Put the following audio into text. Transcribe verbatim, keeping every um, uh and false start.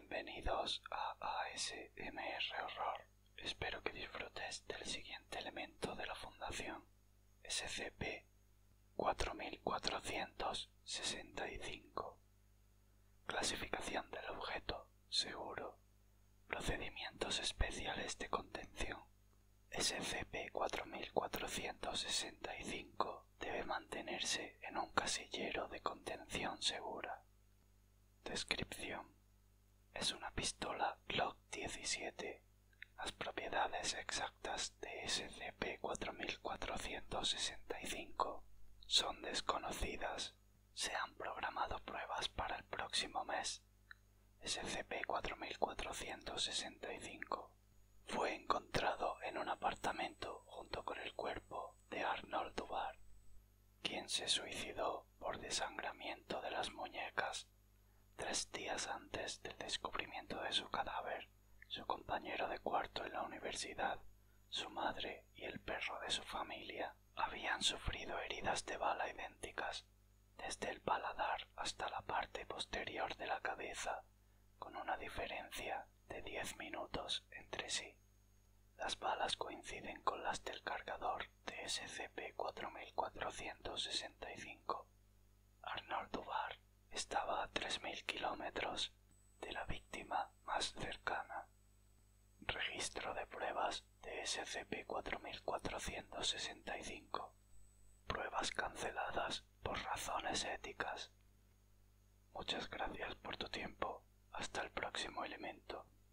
Bienvenidos a A S M R Horror. Espero que disfrutes del siguiente elemento de la Fundación S C P cuatro mil cuatrocientos sesenta y cinco. Clasificación del objeto: seguro. Procedimientos especiales de contención. S C P cuatro mil cuatrocientos sesenta y cinco debe mantenerse en un casillero de contención segura. Descripción: es una pistola Glock diecisiete. Las propiedades exactas de S C P cuatro mil cuatrocientos sesenta y cinco son desconocidas. Se han programado pruebas para el próximo mes. S C P cuatro mil cuatrocientos sesenta y cinco fue encontrado en un apartamento junto con el cuerpo de Arnold Dubar, quien se suicidó por desangramiento de las muñecas. Tres días antes del descubrimiento de su cadáver, su compañero de cuarto en la universidad, su madre y el perro de su familia habían sufrido heridas de bala idénticas, desde el paladar hasta la parte posterior de la cabeza, con una diferencia de diez minutos entre sí. Las balas coinciden con las del cargador de S C P cuatro mil cuatrocientos sesenta y cinco. Arnold Dubar estaba a tres mil kilómetros de la víctima más cercana. Registro de pruebas de S C P cuatro mil cuatrocientos sesenta y cinco. Pruebas canceladas por razones éticas. Muchas gracias por tu tiempo. Hasta el próximo elemento.